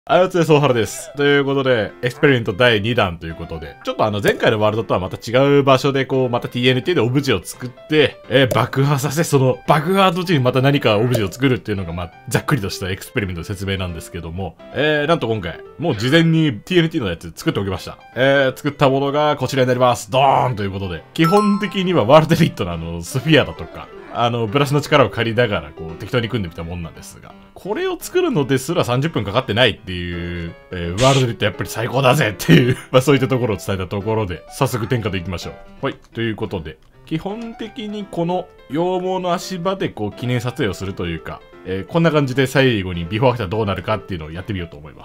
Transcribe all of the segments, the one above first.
あやつでそうはるです。ということで、エクスペリメント第2弾ということで、ちょっと前回のワールドとはまた違う場所でまた TNT でオブジェを作って、爆破させ、その爆破途中にまた何かオブジェを作るっていうのが、ざっくりとしたエクスペリメントの説明なんですけども、なんと今回、もう事前に TNT のやつ作っておきました。作ったものがこちらになります。ドーンということで、基本的にはワールドエリットのスフィアだとか、ブラシの力を借りながら、適当に組んでみたもんなんですが、これを作るのですら30分かかってないっていう、ワールドエリットやっぱり最高だぜっていうそういったところを伝えたところで、早速点火でいきましょう。はい。ということで、基本的にこの羊毛の足場で記念撮影をするというか、こんな感じで最後にビフォーアフターどうなるかっていうのをやってみようと思います。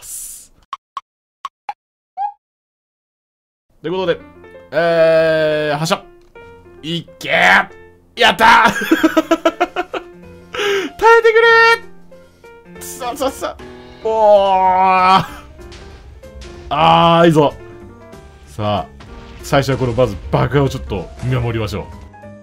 ということで、発射いけーやったー耐えてくれーさおーいいぞ。さあ、最初はまず爆破をちょっと見守りましょ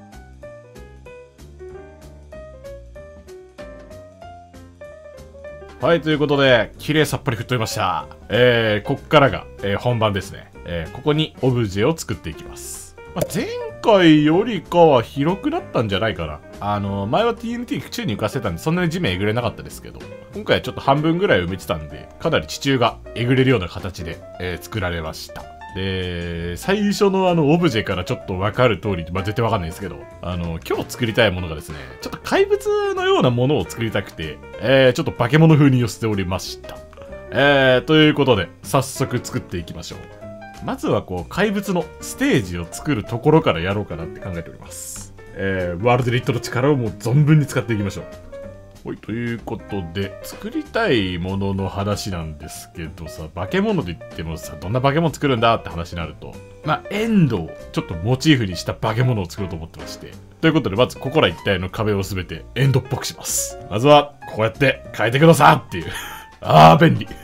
う。はい、ということで、綺麗さっぱり振っとりました。こっからが、本番ですね。ここにオブジェを作っていきます。前回よりかは広くなったんじゃないかな。前は TNT 宙に浮かせたんで、そんなに地面えぐれなかったですけど、今回はちょっと半分ぐらい埋めてたんで、かなり地中がえぐれるような形で、作られました。で、最初のオブジェからちょっとわかる通り、絶対わかんないですけど、今日作りたいものがですね、ちょっと怪物のようなものを作りたくて、ちょっと化け物風に寄せておりました。ということで、早速作っていきましょう。まずは怪物のステージを作るところからやろうかなって考えております。ワールドエリットの力をもう存分に使っていきましょう。はい、ということで、作りたいものの話なんですけどさ、化け物で言ってもさ、どんな化け物作るんだって話になると、エンドをちょっとモチーフにした化け物を作ろうと思ってまして。ということで、まずここら一帯の壁をすべてエンドっぽくします。まずは、こうやって変えてくださいっていう。便利。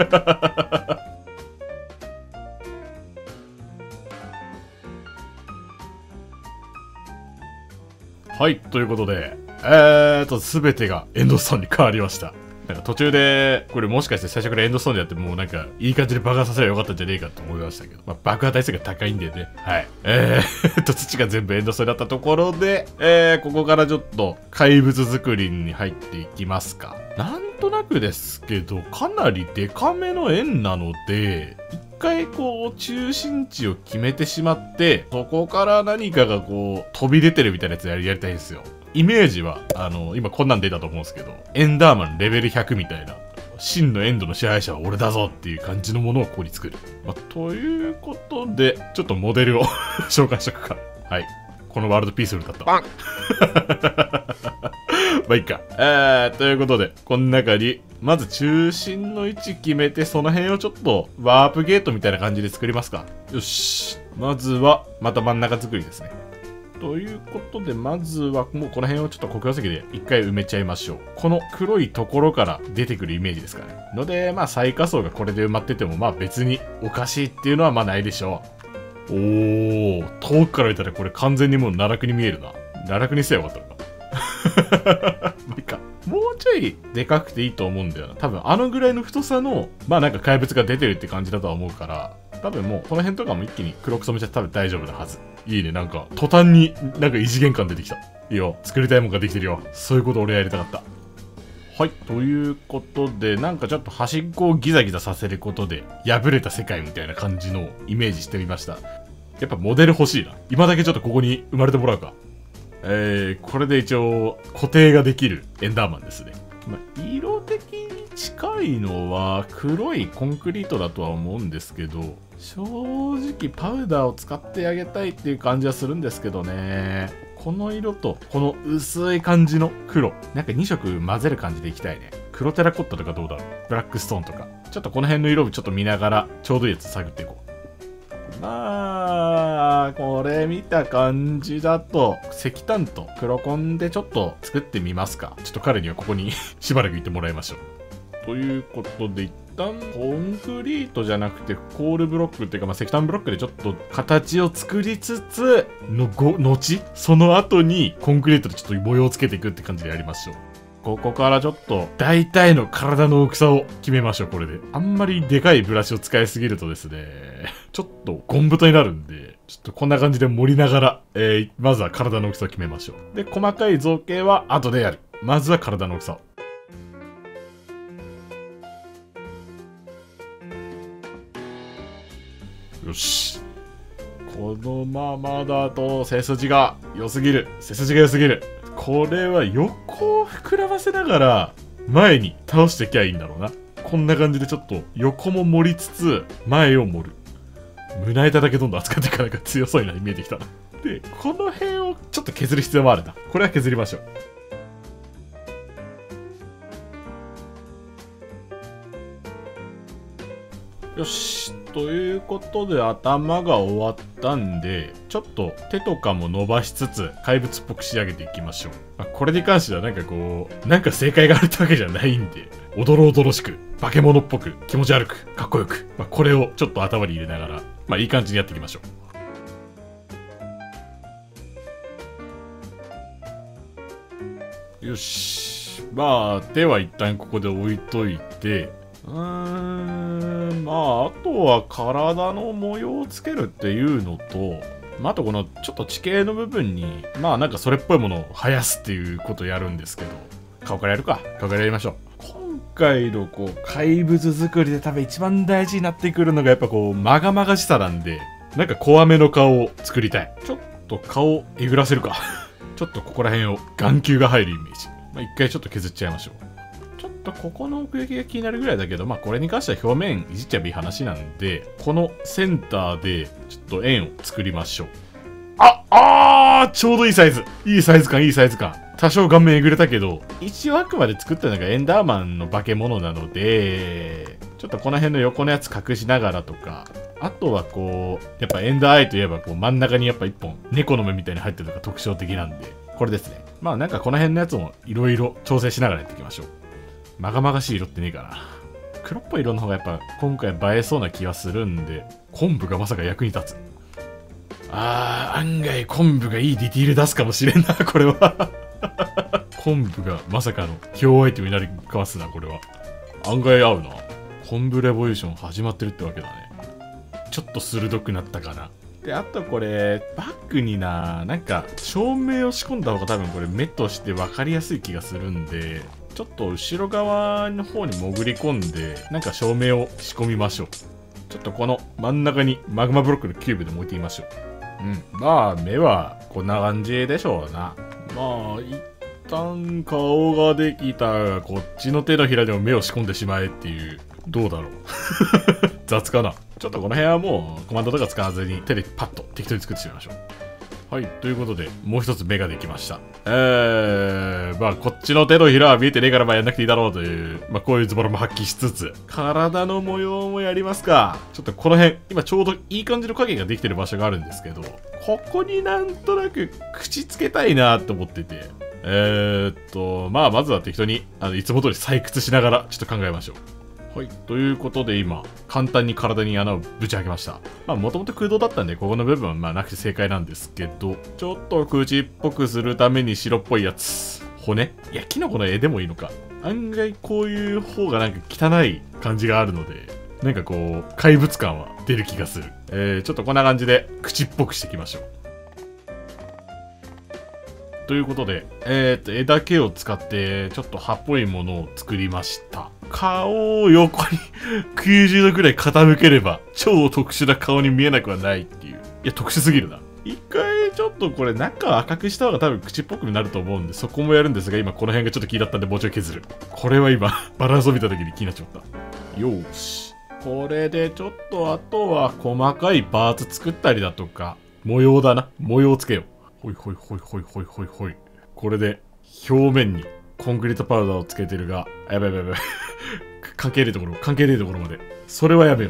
はい、ということで、すべてがエンドストーンに変わりました。なんか途中で、これもしかして最初からエンドストーンでやってもうなんか、いい感じで爆破させればよかったんじゃねえかと思いましたけど、爆破耐性が高いんでね、はい。土が全部エンドストーンだったところで、ここからちょっと怪物作りに入っていきますか。なんとなくですけど、かなりデカめの円なので、一回中心地を決めてしまって、そこから何かが飛び出てるみたいなやつやりたいんですよ。イメージは、今こんなん出たと思うんですけど、エンダーマンレベル100みたいな、真のエンドの支配者は俺だぞっていう感じのものをここに作る。ということで、ちょっとモデルを紹介しとくか。はい。このワールドピースフルだった。いいか。ということで、この中に、まず中心の位置決めて、その辺をちょっとワープゲートみたいな感じで作りますか。よし。まずは、また真ん中作りですね。ということで、まずはもうこの辺をちょっと黒曜石で一回埋めちゃいましょう。この黒いところから出てくるイメージですかね。ので、最下層がこれで埋まってても、別におかしいっていうのはないでしょう。遠くから見たらこれ完全にもう奈落に見えるな。奈落にすればよかったのか。いいか。もうちょいでかくていいと思うんだよな。多分ぐらいの太さの、なんか怪物が出てるって感じだとは思うから、多分もうこの辺とかも一気に黒く染めちゃって多分大丈夫なはず。いいね、なんか途端になんか異次元感出てきた。いいよ、作りたいもんができてるよ。そういうこと俺やりたかった。はい、ということで、なんかちょっと端っこをギザギザさせることで、破れた世界みたいな感じのイメージしてみました。やっぱモデル欲しいな。今だけちょっとここに生まれてもらうか。これで一応固定ができるエンダーマンですね。色的に近いのは黒いコンクリートだとは思うんですけど、正直パウダーを使ってあげたいっていう感じはするんですけどね。この色とこの薄い感じの黒、なんか2色混ぜる感じでいきたいね。黒テラコッタとかどうだろう、ブラックストーンとか、ちょっとこの辺の色をちょっと見ながらちょうどいいやつ探っていこう。これ見た感じだと、石炭と黒コンでちょっと作ってみますか。ちょっと彼にはここにしばらくいてもらいましょう。ということで、一旦コンクリートじゃなくてコールブロックっていうか、石炭ブロックでちょっと形を作りつつ、後、その後にコンクリートでちょっと模様をつけていくって感じでやりましょう。 ここからちょっと、大体の体の大きさを決めましょう、これで。あんまりでかいブラシを使いすぎるとですね、ちょっとゴン太になるんで、ちょっとこんな感じで盛りながら、まずは体の大きさを決めましょう。で、細かい造形は後でやる。まずは体の大きさを。よし。このままだと背筋が良すぎる。背筋が良すぎる。これは横を膨らませながら前に倒していきゃいいんだろうな。こんな感じでちょっと横も盛りつつ前を盛る。胸板だけどんどん扱っていかないか強そうに見えてきたな。で、この辺をちょっと削る必要もあるな。これは削りましょう。よし。ということで頭が終わったんで、ちょっと手とかも伸ばしつつ怪物っぽく仕上げていきましょう。これに関してはなんかこう、なんか正解があるってわけじゃないんで、おどろおどろしく、化け物っぽく、気持ち悪く、かっこよく、これをちょっと頭に入れながら、いい感じにやっていきましょう。よし。手は一旦ここで置いといて、あとは体の模様をつけるっていうのと、あとこのちょっと地形の部分に、なんかそれっぽいものを生やすっていうことをやるんですけど、顔からやるか。顔からやりましょう。今回のこう、怪物作りで多分一番大事になってくるのがやっぱこう、まがまがしさなんで、なんか怖めの顔を作りたい。ちょっと顔をえぐらせるか。ちょっとここら辺を眼球が入るイメージ。一回ちょっと削っちゃいましょう。ちょっとここの奥行きが気になるぐらいだけど、これに関しては表面いじっちゃえばいい話なんで、このセンターでちょっと円を作りましょう。ちょうどいいサイズ。いいサイズ感、いいサイズ感。多少顔面えぐれたけど、一応あくまで作ったのがエンダーマンの化け物なので、ちょっとこの辺の横のやつ隠しながらとか、あとはこう、やっぱエンダーアイといえばこう真ん中にやっぱ一本猫の目みたいに入ってるのが特徴的なんで、これですね。なんかこの辺のやつもいろいろ調整しながらやっていきましょう。まがまがしい色ってねえかな。黒っぽい色の方がやっぱ今回映えそうな気がするんで、昆布がまさか役に立つ。案外昆布がいいディティール出すかもしれんな、これは。昆布がまさかの強アイテムになりかますな、これは。案外合うな。昆布レボリューション始まってるってわけだね。ちょっと鋭くなったかな。で、あとこれ、バッグになんか照明を仕込んだ方が多分これ目として分かりやすい気がするんで、ちょっと後ろ側の方に潜り込んで、なんか照明を仕込みましょう。ちょっとこの真ん中にマグマブロックのキューブでも置いてみましょう。目はこんな感じでしょうな。一旦顔ができたら、こっちの手のひらでも目を仕込んでしまえっていう。どうだろう。雑かな。ちょっとこの辺はもうコマンドとか使わずに手でパッと適当に作ってしまいましょう。はい、ということで、もう一つ目ができました。こっちの手のひらは見えてねえからやんなくていいだろうという、こういうズボラも発揮しつつ、体の模様もやりますか。ちょっとこの辺、今ちょうどいい感じの影ができてる場所があるんですけど、ここになんとなく口つけたいなと思ってて、まずは適当に、いつも通り採掘しながらちょっと考えましょう。はい。ということで今、簡単に体に穴をぶち開けました。もともと空洞だったんで、ここの部分はなくて正解なんですけど、ちょっと口っぽくするために白っぽいやつ。骨？いや、キノコの絵でもいいのか。案外こういう方がなんか汚い感じがあるので、なんかこう、怪物感は出る気がする。ちょっとこんな感じで口っぽくしていきましょう。ということで、絵だけを使って、ちょっと葉っぽいものを作りました。顔を横に90度くらい傾ければ、超特殊な顔に見えなくはないっていう。いや、特殊すぎるな。一回ちょっとこれ中赤くした方が多分口っぽくなると思うんで、そこもやるんですが、今この辺がちょっと気になったんでもうちょい削る。これは今、バランスを見た時に気になっちゃった。よーし。これでちょっとあとは細かいパーツ作ったりだとか、模様だな。模様をつけよう。ほいほいほいほいほいほいほい。これで表面にコンクリートパウダーをつけてるが、やばいやばいやばい。関係ねえところまで。それはやめよ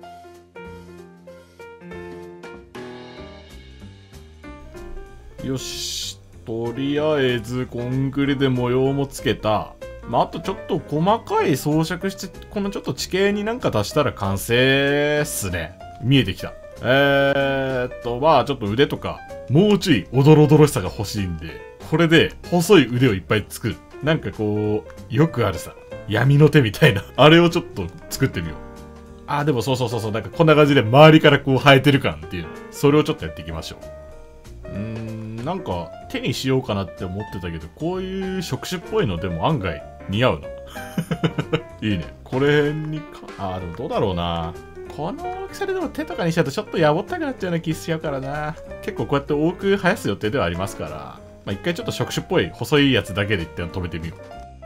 う。よし。とりあえずコンクリで模様もつけた。あとちょっと細かい装飾して、このちょっと地形になんか足したら完成っすね。見えてきた。ちょっと腕とか、もうちょいおどろおどろしさが欲しいんで、これで細い腕をいっぱい作る。 なんかこう、よくあるさ、闇の手みたいな、あれをちょっと作ってみよう。あ、でもそう、なんかこんな感じで周りからこう生えてる感っていうの。それをちょっとやっていきましょう。なんか手にしようかなって思ってたけど、こういう触手っぽいのでも案外似合うな。いいね。これにか、でもどうだろうな。この大きさででも手とかにしちゃうとちょっとやぼったくなっちゃうような気しちゃうからな。結構こうやって多く生やす予定ではありますから、まあ一回ちょっと触手っぽい細いやつだけで一旦止めてみよ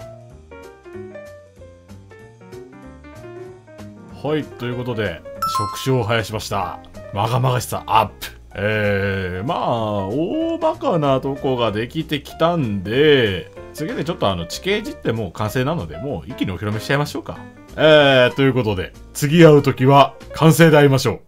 う。はい、ということで、触手を生やしました。まがまがしさアップ。まあ、大バカなとこができてきたんで、次でちょっと地形じってもう完成なので、もう一気にお披露目しちゃいましょうか。ということで、次会うときは完成で会いましょう。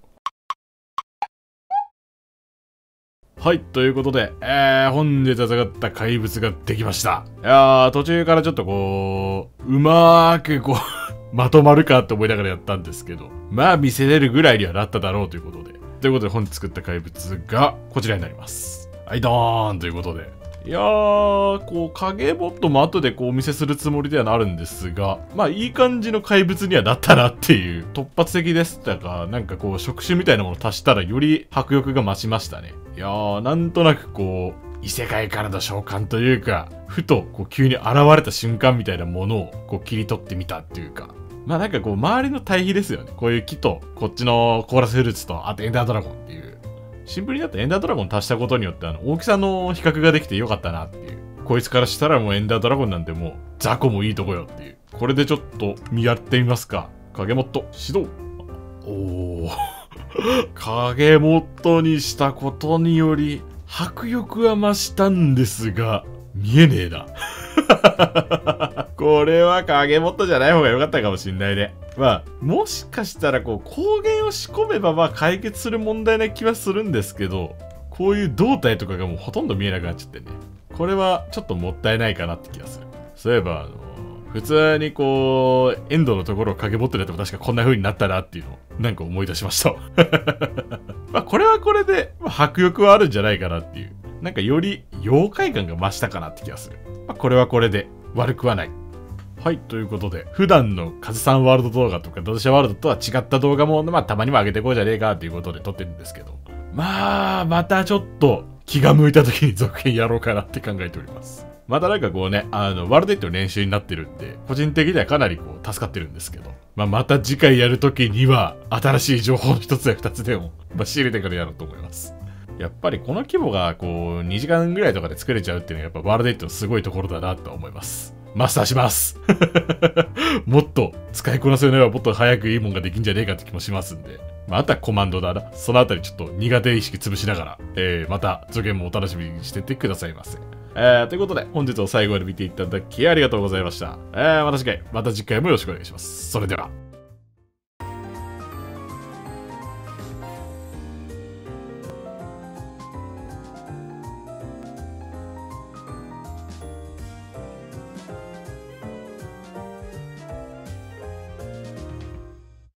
はい、ということで、本日戦った怪物ができました。いやー、途中からちょっとこう、うまーくこう、まとまるかって思いながらやったんですけど、まあ見せれるぐらいにはなっただろうということで。ということで本日作った怪物がこちらになります。はい、ドーンということで。いやー、こう、影ボットも後でこうお見せするつもりではなるんですが、まあいい感じの怪物にはなったなっていう、突発的でしたが、なんかこう、触手みたいなものを足したらより迫力が増しましたね。いやー、なんとなくこう、異世界からの召喚というか、ふとこう急に現れた瞬間みたいなものをこう切り取ってみたっていうか、まあなんかこう周りの対比ですよね。こういう木と、こっちのコーラスフルーツと、あとエンダードラゴンっていう。シンプルにだとエンダードラゴン足したことによって大きさの比較ができてよかったなっていう。こいつからしたらもうエンダードラゴンなんてもう雑魚もいいとこよっていう。これでちょっと見合ってみますか。影モット、始動。おー。影モットにしたことにより、迫力は増したんですが、見えねえな。これは影モットじゃない方が良かったかもしんないね。まあ、もしかしたらこう、光源を仕込めばまあ解決する問題な気はするんですけど、こういう胴体とかがもうほとんど見えなくなっちゃってね。これはちょっともったいないかなって気がする。そういえば普通にこう、エンドのところを影持ってるやつも確かこんな風になったなっていうのをなんか思い出しました。まあこれはこれで、まあ、迫力はあるんじゃないかなっていう。なんかより妖怪感が増したかなって気がする。まあこれはこれで悪くはない。はい、ということで、普段のカズさんワールド動画とかドドシャワールドとは違った動画も、まあたまにも上げてこうじゃねえかっていうことで撮ってるんですけど。まあ、またちょっと気が向いた時に続編やろうかなって考えております。またなんかこうね、ワールドエイトの練習になってるんで、個人的にはかなりこう助かってるんですけど、まあまた次回やる時には、新しい情報の一つや二つでも、まあ仕入れてからやろうと思います。やっぱりこの規模がこう2時間ぐらいとかで作れちゃうっていうのはやっぱワールドエイトのすごいところだなと思います。マスターしますもっと使いこなせるのはもっと早くいいもんができんじゃねえかって気もしますんで。まあ、あとはコマンドだな。そのあたりちょっと苦手意識潰しながら、また続編もお楽しみにしてってくださいませ。ということで、本日を最後まで見ていただきありがとうございました。また次回もよろしくお願いします。それでは。